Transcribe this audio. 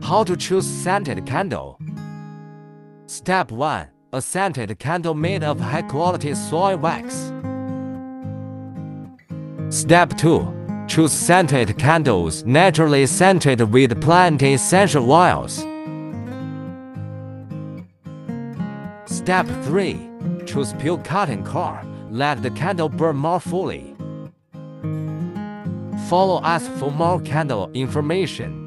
How to choose scented candle. Step 1. A scented candle made of high-quality soy wax. Step 2. Choose scented candles naturally scented with plant essential oils. Step 3. Choose pure cotton core. Let the candle burn more fully. Follow us for more candle information.